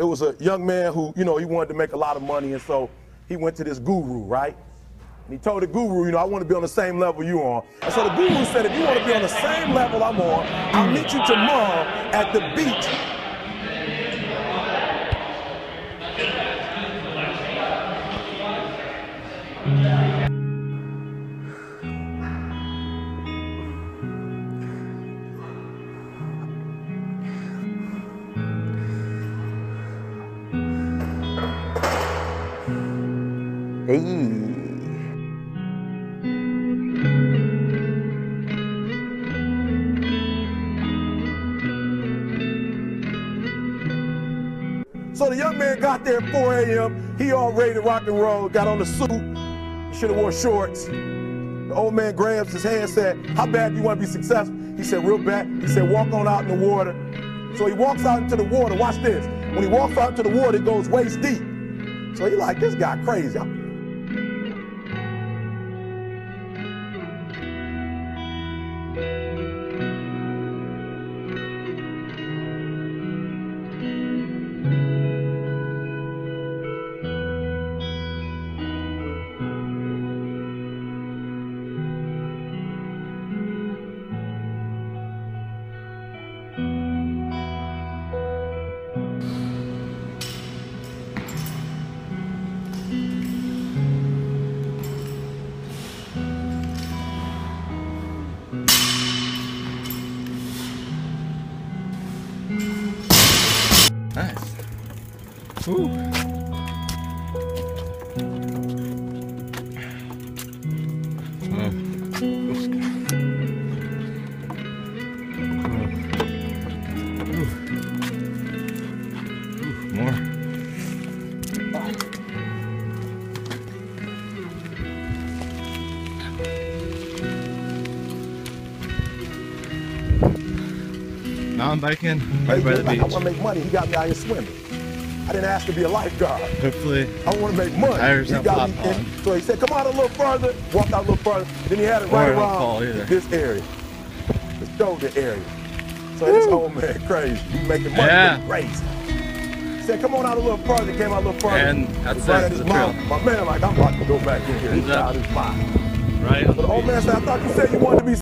it was a young man who, he wanted to make a lot of money, and so he went to this guru, right? And he told the guru, I want to be on the same level you're on. And so the guru said, if you want to be on the same level I'm on, I'll meet you tomorrow at the beach. Hey. So the young man got there at 4 a.m. He all ready to rock and roll, got on the suit. He should have wore shorts. The old man grabs his hand and said, how bad do you want to be successful? He said, real bad. He said, walk on out in the water. So he walks out into the water. Watch this. When he walks out into the water, it goes waist deep. So he's like, this guy crazy. Nice. Ooh. More. Mountain biking right by the beach. I want to make money. He got me out here swimming. I didn't ask to be a lifeguard. Hopefully, I want to make money. tires He don't got pop me on. in. So he said, come out a little further. Walked out a little further. Then he had it right around this area, the shoulder area. So this old man crazy. He making money. Yeah. Crazy. He said, come on out a little further. He came out a little further. And that's right it, at his the trail. mouth. My man like, I'm about to go back in here. He's out of his mind. Right. But the old man said, I thought you said you wanted to be